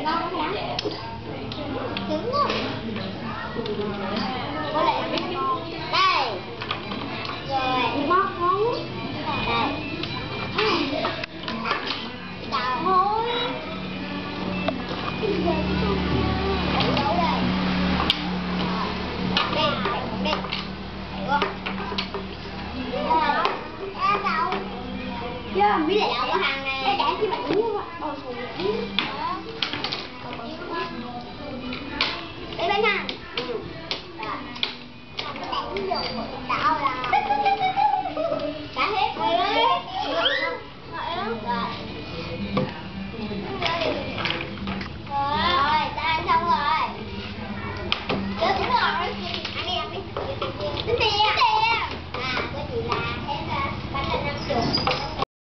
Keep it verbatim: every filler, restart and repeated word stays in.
ngon không hả? Trứng quá. Với lại là ngon. Đây. Rồi, bóp ngon. Đây. Đào thôi. Đây, đây. Chứ không biết là đậu có hàng này. Cái đã chứ bạn uống không ạ?